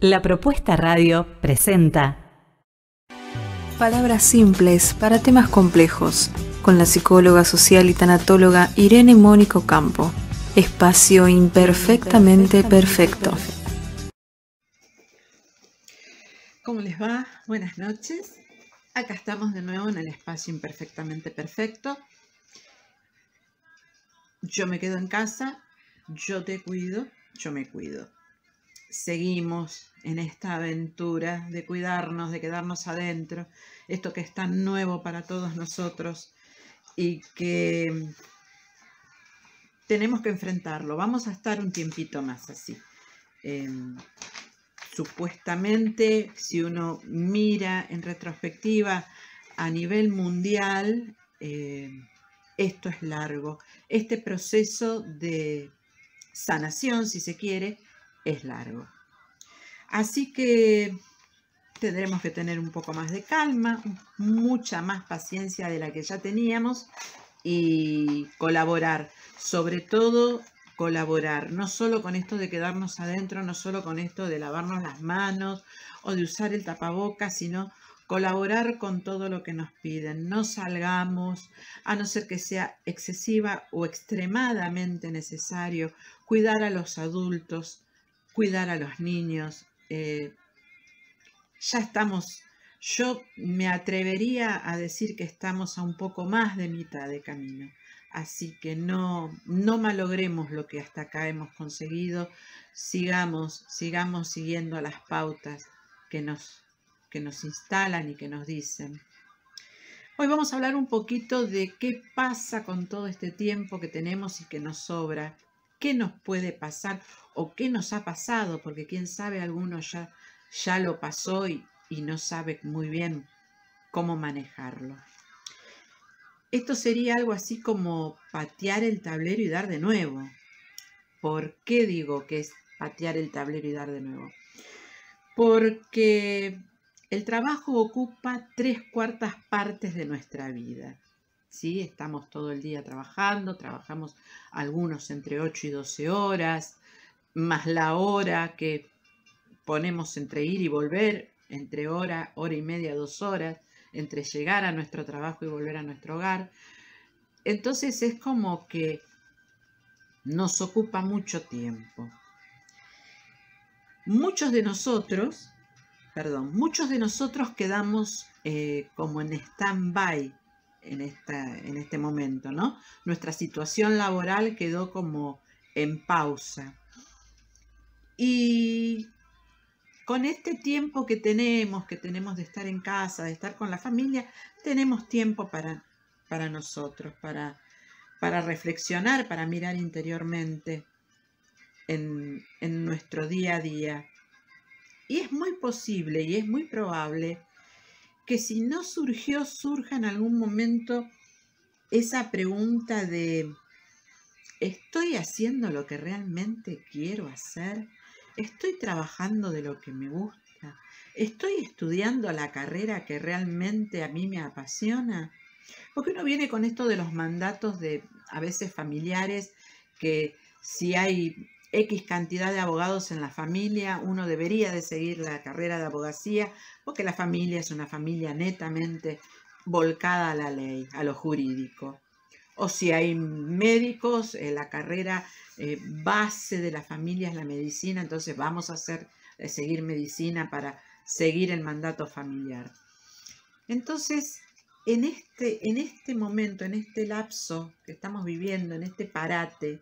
La Propuesta Radio presenta Palabras simples para temas complejos, con la psicóloga social y tanatóloga Irene Mónico Campo. Espacio imperfectamente perfecto. ¿Cómo les va? Buenas noches. Acá estamos de nuevo en el espacio imperfectamente perfecto. Yo me quedo en casa, yo te cuido, yo me cuido. Seguimos en esta aventura de cuidarnos, de quedarnos adentro, esto que es tan nuevo para todos nosotros y que tenemos que enfrentarlo. Vamos a estar un tiempito más así. Supuestamente, si uno mira en retrospectiva a nivel mundial, esto es largo. Este proceso de sanación, si se quiere, es largo. Así que tendremos que tener un poco más de calma, mucha más paciencia de la que ya teníamos y colaborar, sobre todo colaborar, no solo con esto de quedarnos adentro, no solo con esto de lavarnos las manos o de usar el tapabocas, sino colaborar con todo lo que nos piden. No salgamos, a no ser que sea excesiva o extremadamente necesario, cuidar a los adultos, cuidar a los niños. Ya estamos, yo me atrevería a decir que estamos a un poco más de mitad de camino. Así que no malogremos lo que hasta acá hemos conseguido. Sigamos siguiendo las pautas que nos instalan y que nos dicen. Hoy vamos a hablar un poquito de qué pasa con todo este tiempo que tenemos y que nos sobra. ¿Qué nos puede pasar o qué nos ha pasado? Porque quién sabe, alguno ya lo pasó y no sabe muy bien cómo manejarlo. Esto sería algo así como patear el tablero y dar de nuevo. ¿Por qué digo que es patear el tablero y dar de nuevo? Porque el trabajo ocupa 3/4 partes de nuestra vida. ¿Sí? Estamos todo el día trabajando, trabajamos algunos entre 8 y 12 horas, más la hora que ponemos entre ir y volver, entre hora y media, 2 horas, entre llegar a nuestro trabajo y volver a nuestro hogar. Entonces es como que nos ocupa mucho tiempo. Muchos de nosotros quedamos como en stand-by en este momento, ¿no? Nuestra situación laboral quedó como en pausa. Y con este tiempo que tenemos de estar en casa, de estar con la familia, tenemos tiempo para nosotros, para reflexionar, para mirar interiormente en nuestro día a día. Y es muy posible y es muy probable que si no surja en algún momento esa pregunta de ¿estoy haciendo lo que realmente quiero hacer? ¿Estoy trabajando de lo que me gusta? ¿Estoy estudiando la carrera que realmente a mí me apasiona? Porque uno viene con esto de los mandatos de a veces familiares, que si hay X cantidad de abogados en la familia, uno debería de seguir la carrera de abogacía, porque la familia es una familia netamente volcada a la ley, a lo jurídico. O si hay médicos, la carrera base de la familia es la medicina, entonces vamos a seguir medicina para seguir el mandato familiar. Entonces, en este momento, en este lapso que estamos viviendo, en este parate,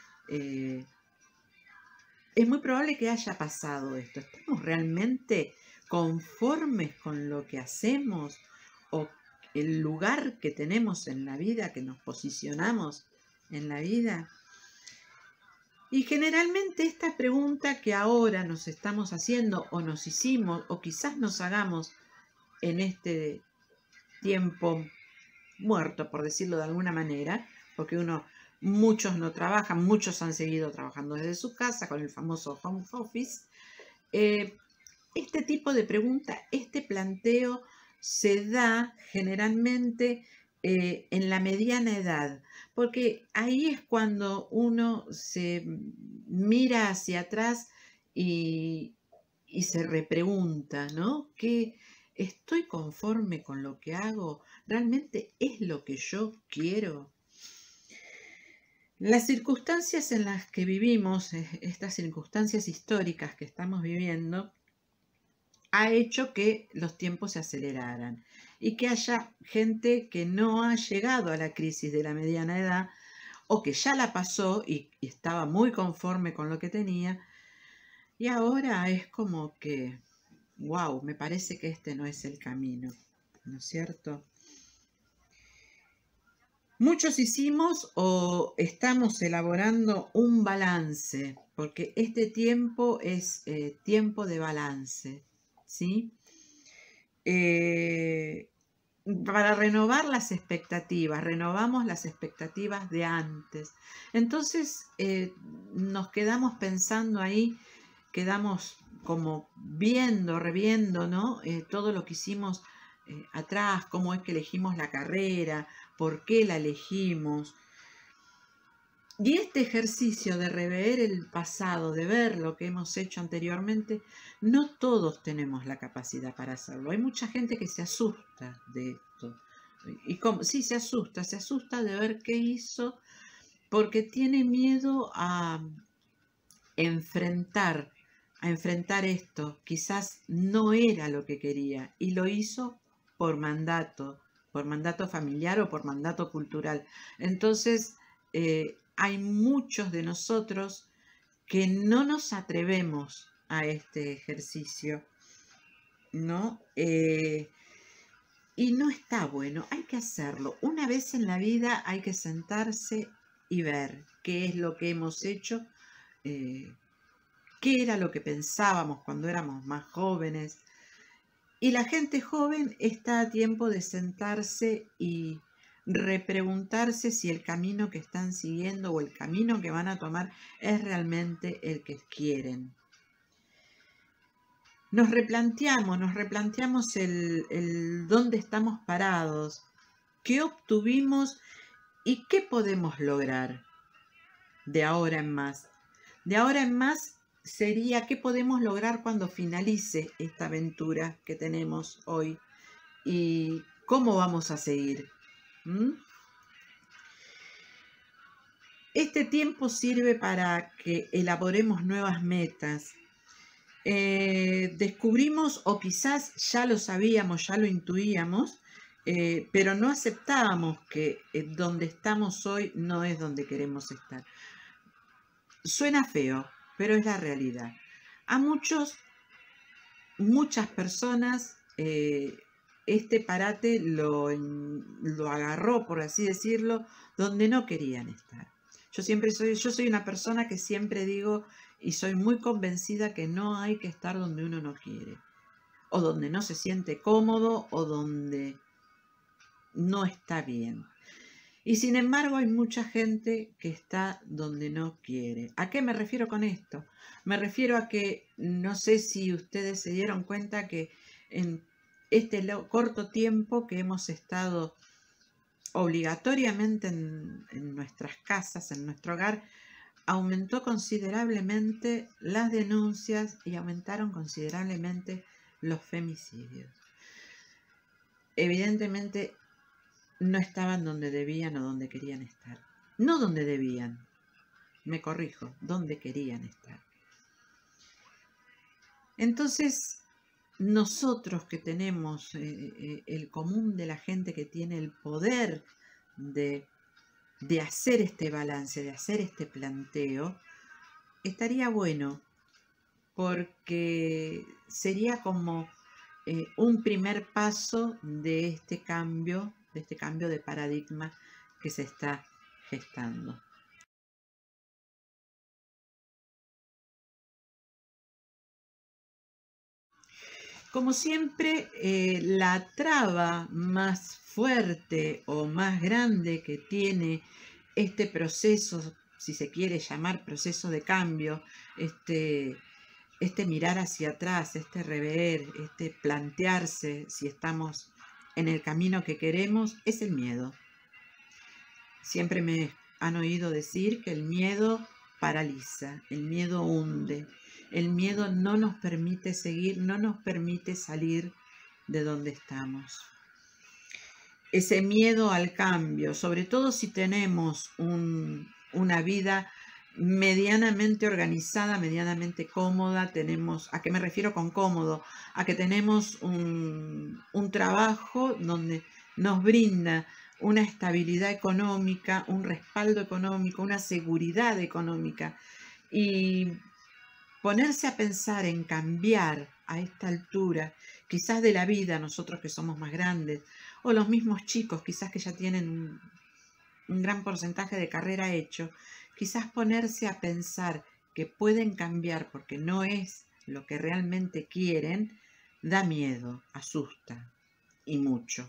es muy probable que haya pasado esto. ¿Estamos realmente conformes con lo que hacemos o el lugar que tenemos en la vida, que nos posicionamos en la vida? Y generalmente esta pregunta que ahora nos estamos haciendo o nos hicimos o quizás nos hagamos en este tiempo muerto, por decirlo de alguna manera, porque muchos no trabajan, muchos han seguido trabajando desde su casa con el famoso home office. Este tipo de pregunta, este planteo se da generalmente en la mediana edad, porque ahí es cuando uno se mira hacia atrás y y se repregunta, ¿no? ¿Qué estoy conforme con lo que hago? ¿Realmente es lo que yo quiero? Las circunstancias en las que vivimos, estas circunstancias históricas que estamos viviendo, ha hecho que los tiempos se aceleraran y que haya gente que no ha llegado a la crisis de la mediana edad o que ya la pasó y estaba muy conforme con lo que tenía y ahora es como que, wow, me parece que este no es el camino, ¿no es cierto? Muchos hicimos o estamos elaborando un balance, porque este tiempo es tiempo de balance, ¿sí? Para renovar las expectativas, renovamos las expectativas de antes. Entonces nos quedamos pensando ahí, quedamos como viendo, reviendo, ¿no? Todo lo que hicimos atrás, cómo es que elegimos la carrera, por qué la elegimos. Y este ejercicio de rever el pasado, de ver lo que hemos hecho anteriormente, no todos tenemos la capacidad para hacerlo. Hay mucha gente que se asusta de esto. Y como, sí, se asusta de ver qué hizo, porque tiene miedo a enfrentar esto. Quizás no era lo que quería y lo hizo por mandato familiar o por mandato cultural. Entonces, hay muchos de nosotros que no nos atrevemos a este ejercicio, ¿no? Y no está bueno, hay que hacerlo. Una vez en la vida hay que sentarse y ver qué es lo que hemos hecho, qué era lo que pensábamos cuando éramos más jóvenes. Y la gente joven está a tiempo de sentarse y repreguntarse si el camino que están siguiendo o el camino que van a tomar es realmente el que quieren. Nos replanteamos el dónde estamos parados, qué obtuvimos y qué podemos lograr de ahora en más. De ahora en más sería qué podemos lograr cuando finalice esta aventura que tenemos hoy y cómo vamos a seguir. Este tiempo sirve para que elaboremos nuevas metas. Descubrimos, o quizás ya lo sabíamos, ya lo intuíamos, pero no aceptábamos que donde estamos hoy no es donde queremos estar. Suena feo, pero es la realidad. A muchas personas, este parate lo agarró, por así decirlo, donde no querían estar. Yo soy una persona que siempre digo y soy muy convencida que no hay que estar donde uno no quiere, o donde no se siente cómodo, o donde no está bien. Y sin embargo hay mucha gente que está donde no quiere. ¿A qué me refiero con esto? Me refiero a que no sé si ustedes se dieron cuenta que en este corto tiempo que hemos estado obligatoriamente en nuestras casas, en nuestro hogar, aumentó considerablemente las denuncias y aumentaron considerablemente los femicidios. Evidentemente no estaban donde debían o donde querían estar. No donde debían, me corrijo, donde querían estar. Entonces, nosotros que tenemos el común de la gente que tiene el poder de hacer este balance, de hacer este planteo, estaría bueno porque sería como un primer paso de este cambio de paradigma que se está gestando. Como siempre, la traba más fuerte o más grande que tiene este proceso, si se quiere llamar proceso de cambio, este mirar hacia atrás, este rever, este plantearse si estamos en el camino que queremos, es el miedo. Siempre me han oído decir que el miedo paraliza, el miedo hunde. el miedo no nos permite seguir, no nos permite salir de donde estamos. Ese miedo al cambio, sobre todo si tenemos una vida medianamente organizada, medianamente cómoda, ¿a qué me refiero con cómodo? A que tenemos un trabajo donde nos brinda una estabilidad económica, un respaldo económico, una seguridad económica. Y ponerse a pensar en cambiar a esta altura, quizás de la vida, nosotros que somos más grandes, o los mismos chicos, quizás que ya tienen un gran porcentaje de carrera hecho, quizás ponerse a pensar que pueden cambiar porque no es lo que realmente quieren, da miedo, asusta, y mucho.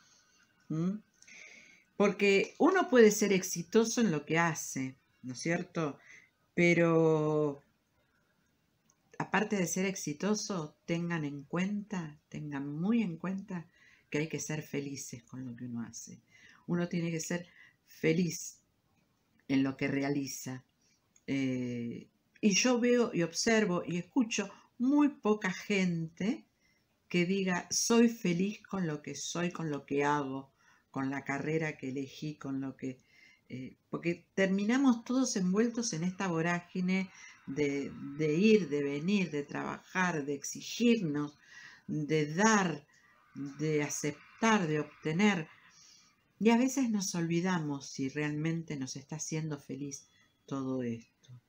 Porque uno puede ser exitoso en lo que hace, ¿no es cierto? Pero aparte de ser exitoso, tengan muy en cuenta que hay que ser felices con lo que uno hace. Uno tiene que ser feliz en lo que realiza. Y yo veo y observo y escucho muy poca gente que diga soy feliz con lo que soy, con lo que hago, con la carrera que elegí, con lo que... porque terminamos todos envueltos en esta vorágine de ir, de venir, de trabajar, de exigirnos, de dar, de aceptar, de obtener. Y a veces nos olvidamos si realmente nos está haciendo feliz todo esto.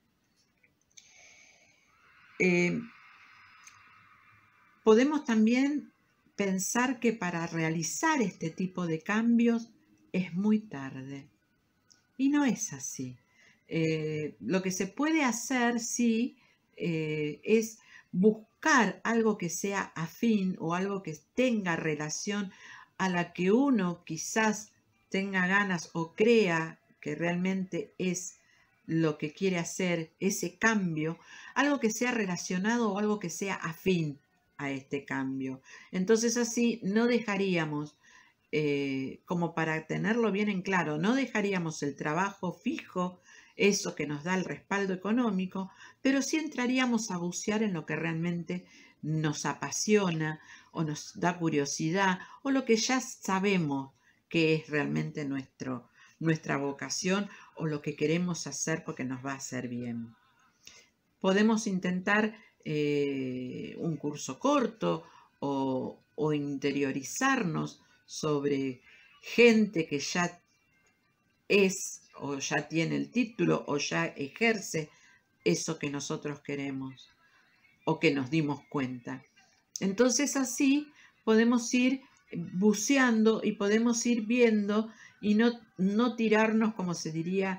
Podemos también pensar que para realizar este tipo de cambios es muy tarde. Y no es así. Lo que se puede hacer, sí, es buscar algo que sea afín o algo que tenga relación a la que uno quizás tenga ganas o crea que realmente es lo que quiere hacer, ese cambio, algo que sea relacionado o algo que sea afín a este cambio. Entonces así no dejaríamos, como para tenerlo bien en claro, no dejaríamos el trabajo fijo, eso que nos da el respaldo económico, pero sí entraríamos a bucear en lo que realmente nos apasiona o nos da curiosidad o lo que ya sabemos que es realmente nuestra vocación o lo que queremos hacer porque nos va a hacer bien. Podemos intentar un curso corto o interiorizarnos sobre gente que ya es o ya tiene el título o ya ejerce eso que nosotros queremos o que nos dimos cuenta. Entonces así podemos ir buceando y podemos ir viendo y no tirarnos, como se diría,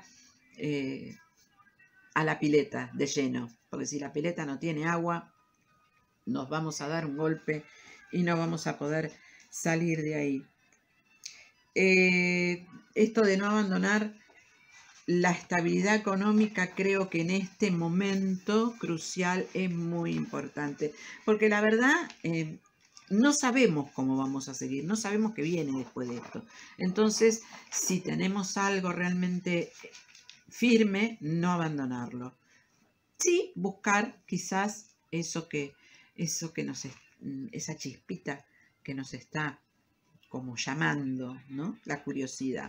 a la pileta de lleno, porque si la pileta no tiene agua, nos vamos a dar un golpe y no vamos a poder salir de ahí. Esto de no abandonar la estabilidad económica creo que en este momento crucial es muy importante, porque la verdad no sabemos cómo vamos a seguir, no sabemos qué viene después de esto. Entonces, si tenemos algo realmente firme, no abandonarlo. Sí, buscar quizás esa chispita que nos está como llamando, ¿no? La curiosidad.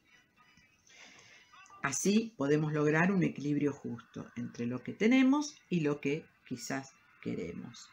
Así podemos lograr un equilibrio justo entre lo que tenemos y lo que quizás queremos.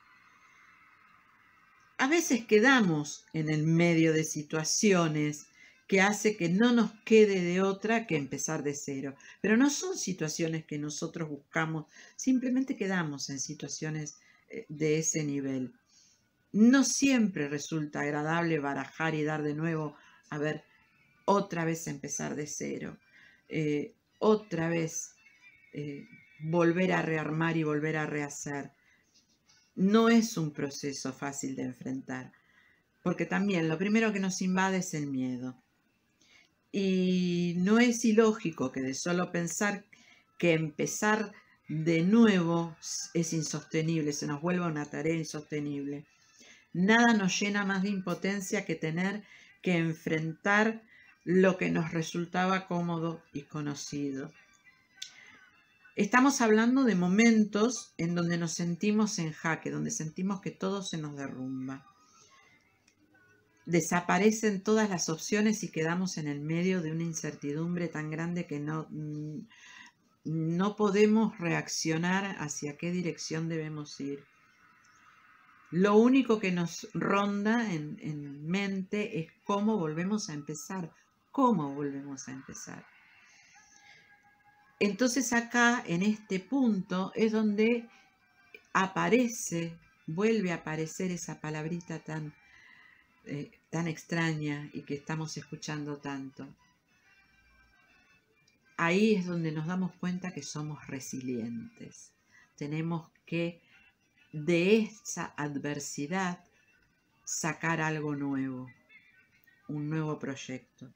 A veces quedamos en el medio de situaciones que hace que no nos quede de otra que empezar de cero. Pero no son situaciones que nosotros buscamos, simplemente quedamos en situaciones de ese nivel. No siempre resulta agradable barajar y dar de nuevo, a ver, otra vez empezar de cero. Otra vez volver a rearmar y volver a rehacer. No es un proceso fácil de enfrentar, porque también lo primero que nos invade es el miedo. Y no es ilógico que de solo pensar que empezar de nuevo es insostenible, se nos vuelva una tarea insostenible. Nada nos llena más de impotencia que tener que enfrentar lo que nos resultaba cómodo y conocido. Estamos hablando de momentos en donde nos sentimos en jaque, donde sentimos que todo se nos derrumba. Desaparecen todas las opciones y quedamos en el medio de una incertidumbre tan grande que no podemos reaccionar hacia qué dirección debemos ir. Lo único que nos ronda en mente es cómo volvemos a empezar. ¿Cómo volvemos a empezar? Entonces acá, en este punto, es donde vuelve a aparecer esa palabrita tan extraña y que estamos escuchando tanto. Ahí es donde nos damos cuenta que somos resilientes. Tenemos que de esa adversidad sacar algo nuevo, un nuevo proyecto.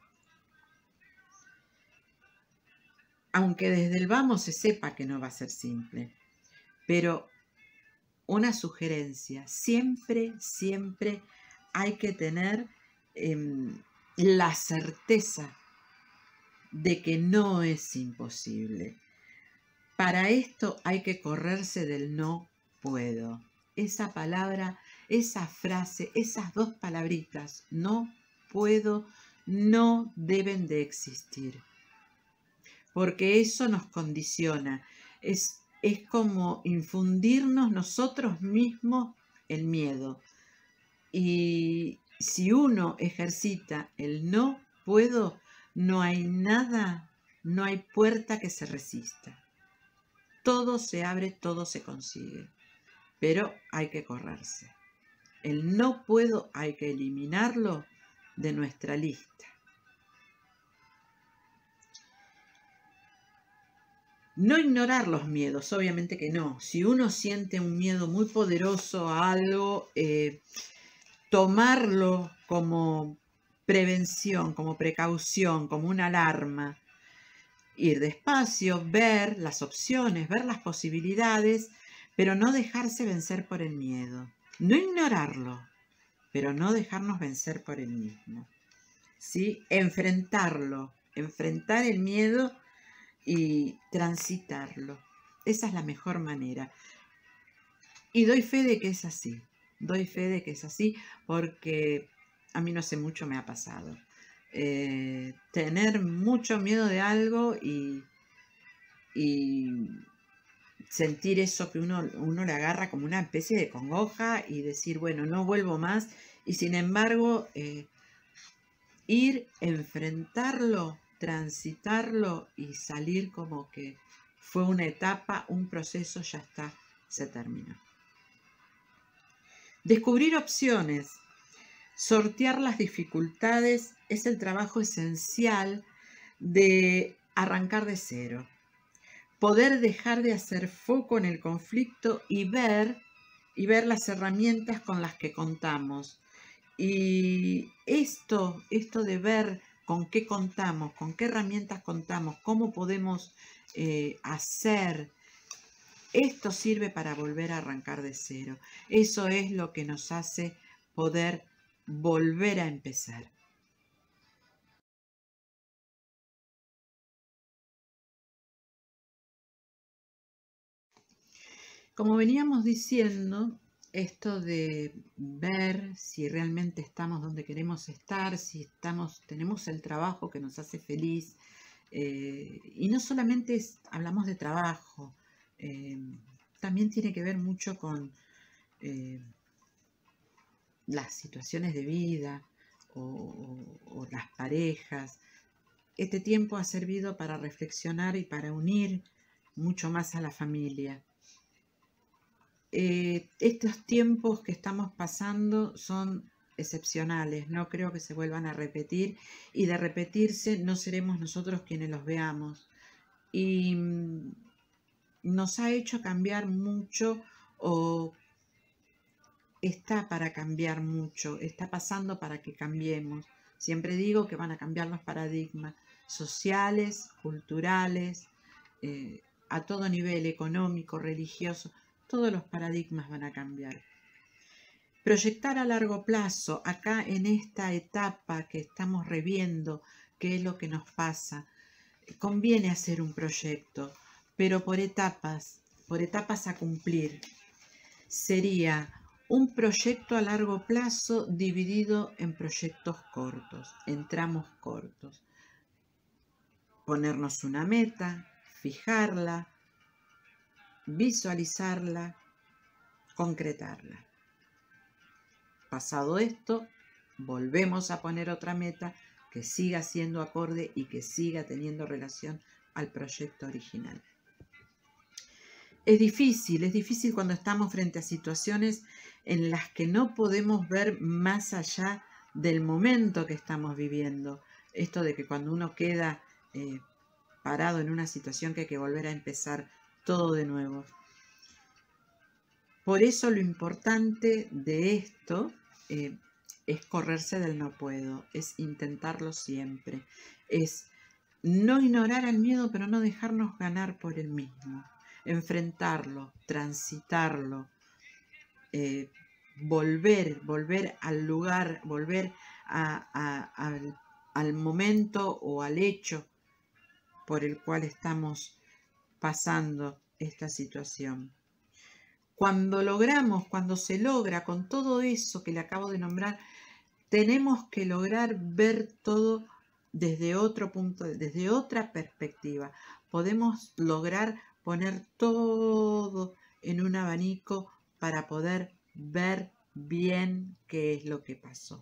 Aunque desde el vamos se sepa que no va a ser simple, pero una sugerencia, siempre hay que tener la certeza de que no es imposible. Para esto hay que correrse del no puedo. Esa palabra, esa frase, esas dos palabritas, no puedo, no deben de existir. Porque eso nos condiciona. Es como infundirnos nosotros mismos el miedo. Y si uno ejercita el no puedo, no hay nada, no hay puerta que se resista. Todo se abre, todo se consigue. Pero hay que correrse. El no puedo hay que eliminarlo de nuestra lista. No ignorar los miedos, obviamente que no. Si uno siente un miedo muy poderoso a algo, tomarlo como prevención, como precaución, como una alarma. Ir despacio, ver las opciones, ver las posibilidades, pero no dejarse vencer por el miedo. No ignorarlo, pero no dejarnos vencer por el mismo. ¿Sí? Enfrentarlo, enfrentar el miedo y transitarlo. Esa es la mejor manera. Y doy fe de que es así. Doy fe de que es así porque a mí no hace mucho me ha pasado. Tener mucho miedo de algo y sentir eso que uno le agarra como una especie de congoja y decir, bueno, no vuelvo más. Y sin embargo, ir, enfrentarlo, transitarlo y salir como que fue una etapa, un proceso, ya está, se terminó. Descubrir opciones, sortear las dificultades es el trabajo esencial de arrancar de cero. Poder dejar de hacer foco en el conflicto y ver las herramientas con las que contamos. Y esto de ver con qué contamos, con qué herramientas contamos, cómo podemos hacer, esto sirve para volver a arrancar de cero. Eso es lo que nos hace poder volver a empezar. Como veníamos diciendo, esto de ver si realmente estamos donde queremos estar, si tenemos el trabajo que nos hace feliz, y no solamente hablamos de trabajo, también tiene que ver mucho con las situaciones de vida o las parejas. Este tiempo ha servido para reflexionar y para unir mucho más a la familia. Estos tiempos que estamos pasando son excepcionales, no creo que se vuelvan a repetir, y de repetirse no seremos nosotros quienes los veamos. Y nos ha hecho cambiar mucho, o está para cambiar mucho, está pasando para que cambiemos. Siempre digo que van a cambiar los paradigmas sociales, culturales, a todo nivel, económico, religioso. Todos los paradigmas van a cambiar. Proyectar a largo plazo, acá en esta etapa que estamos reviendo, qué es lo que nos pasa, conviene hacer un proyecto, pero por etapas a cumplir. Sería un proyecto a largo plazo dividido en proyectos cortos, en tramos cortos. Ponernos una meta, fijarla, visualizarla, concretarla. Pasado esto, volvemos a poner otra meta que siga siendo acorde y que siga teniendo relación al proyecto original. Es difícil cuando estamos frente a situaciones en las que no podemos ver más allá del momento que estamos viviendo. Esto de que cuando uno queda parado en una situación que hay que volver a empezar todo de nuevo. Por eso lo importante de esto es correrse del no puedo, es intentarlo siempre, es no ignorar al miedo, pero no dejarnos ganar por el mismo, enfrentarlo, transitarlo, volver al lugar, volver al momento o al hecho por el cual estamos pasando esta situación. Cuando se logra con todo eso que le acabo de nombrar, tenemos que lograr ver todo desde otro punto, desde otra perspectiva. Podemos lograr poner todo en un abanico para poder ver bien qué es lo que pasó.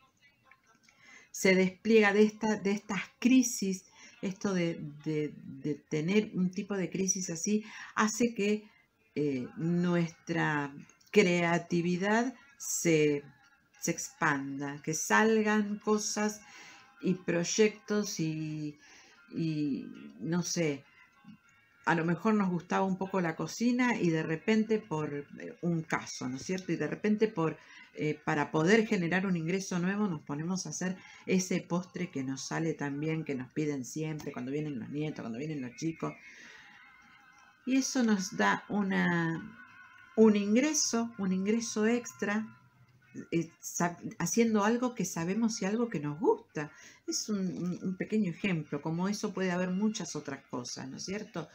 Se despliega de estas crisis, esto de tener un tipo de crisis así, hace que nuestra creatividad se expanda, que salgan cosas y proyectos y no sé, a lo mejor nos gustaba un poco la cocina y de repente por un caso, ¿no es cierto? Y de repente para poder generar un ingreso nuevo nos ponemos a hacer ese postre que nos sale tan bien, que nos piden siempre cuando vienen los nietos, cuando vienen los chicos. Y eso nos da un ingreso extra, haciendo algo que sabemos y algo que nos gusta. Es un pequeño ejemplo, como eso puede haber muchas otras cosas, ¿no es cierto?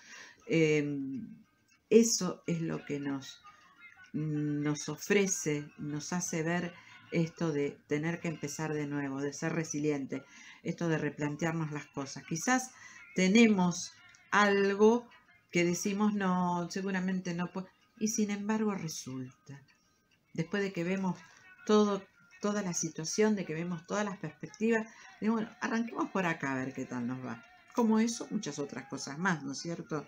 Eso es lo que nos ofrece, nos hace ver esto de tener que empezar de nuevo, de ser resiliente, esto de replantearnos las cosas. Quizás tenemos algo que decimos, no, seguramente no puedo, y sin embargo resulta. Después de que vemos toda la situación, de que vemos todas las perspectivas, digo, bueno, arranquemos por acá a ver qué tal nos va. Como eso, muchas otras cosas más, ¿no es cierto?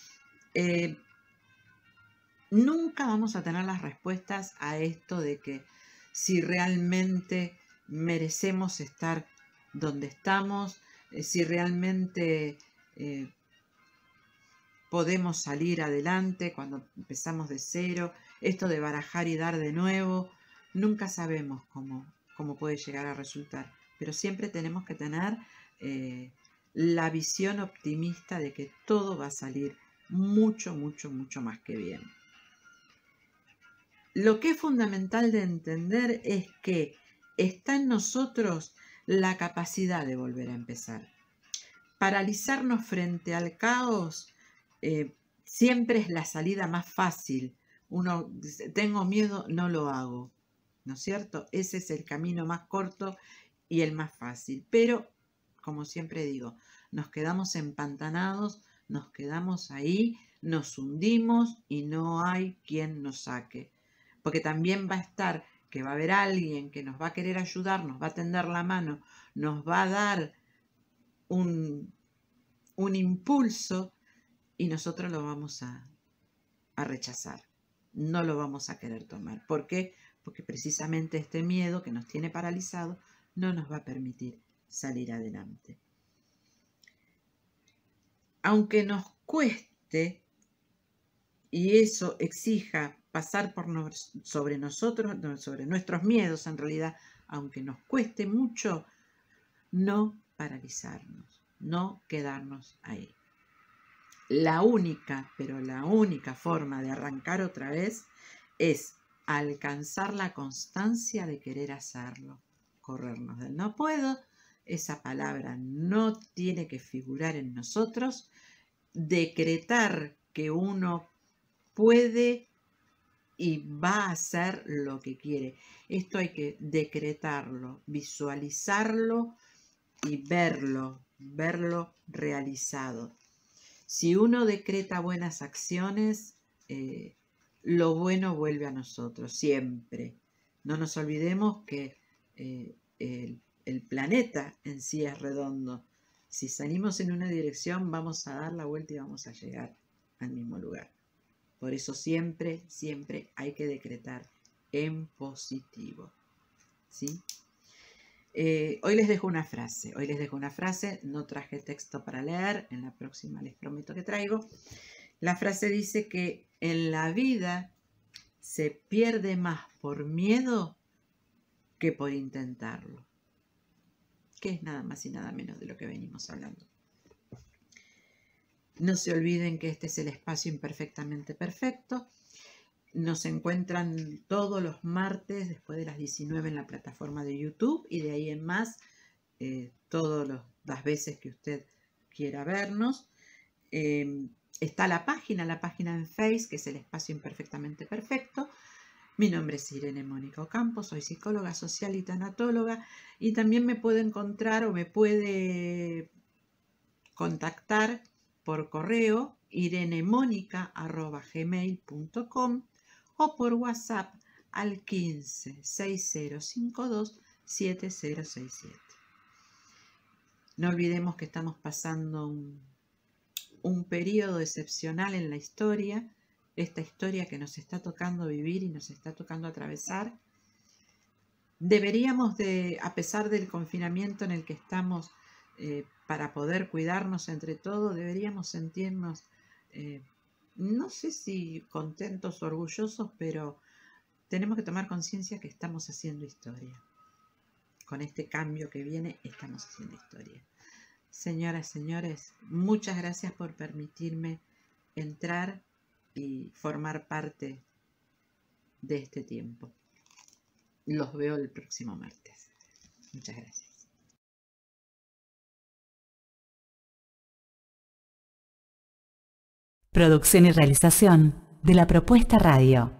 Nunca vamos a tener las respuestas a esto de que si realmente merecemos estar donde estamos, si realmente podemos salir adelante cuando empezamos de cero, esto de barajar y dar de nuevo, nunca sabemos cómo puede llegar a resultar, pero siempre tenemos que tener la visión optimista de que todo va a salir mucho, mucho, mucho más que bien. Lo que es fundamental de entender es que está en nosotros la capacidad de volver a empezar. Paralizarnos frente al caos siempre es la salida más fácil. Uno dice, tengo miedo, no lo hago, ¿no es cierto? Ese es el camino más corto y el más fácil. Pero, como siempre digo, nos quedamos empantanados, nos quedamos ahí, nos hundimos y no hay quien nos saque. Porque también va a estar que va a haber alguien que nos va a querer ayudar, nos va a tender la mano, nos va a dar un impulso y nosotros lo vamos a rechazar. No lo vamos a querer tomar. ¿Por qué? Porque precisamente este miedo que nos tiene paralizados no nos va a permitir salir adelante. Aunque nos cueste y eso exija pasar sobre nosotros, sobre nuestros miedos en realidad, aunque nos cueste mucho, no paralizarnos, no quedarnos ahí. La única forma de arrancar otra vez es alcanzar la constancia de querer hacerlo, corrernos del no puedo. Esa palabra no tiene que figurar en nosotros decretar que uno puede y va a hacer lo que quiere. Esto hay que decretarlo, visualizarlo y verlo realizado. Si uno decreta buenas acciones, lo bueno vuelve a nosotros, siempre. No nos olvidemos que el planeta en sí es redondo. Si salimos en una dirección, vamos a dar la vuelta y vamos a llegar al mismo lugar. Por eso siempre hay que decretar en positivo, ¿sí? Hoy les dejo una frase, no traje texto para leer, en la próxima les prometo que traigo. La frase dice que en la vida se pierde más por miedo que por intentarlo, que es nada más y nada menos de lo que venimos hablando. No se olviden que este es el espacio imperfectamente perfecto. Nos encuentran todos los martes después de las 19 en la plataforma de YouTube y de ahí en más todas las veces que usted quiera vernos. Está la página en Face, que es el espacio imperfectamente perfecto. Mi nombre es Irene Mónica Ocampo, soy psicóloga social y tanatóloga, y también me puede encontrar o me puede contactar por correo irenemónica@gmail.com o por WhatsApp al 15 6052 7067. No olvidemos que estamos pasando un periodo excepcional en la historia, esta historia que nos está tocando vivir y nos está tocando atravesar. Deberíamos a pesar del confinamiento en el que estamos, para poder cuidarnos entre todos, deberíamos sentirnos, no sé si contentos o orgullosos, pero tenemos que tomar conciencia que estamos haciendo historia. Con este cambio que viene, estamos haciendo historia. Señoras, señores, muchas gracias por permitirme entrar y formar parte de este tiempo. Los veo el próximo martes. Muchas gracias. Producción y realización de La Propuesta Radio.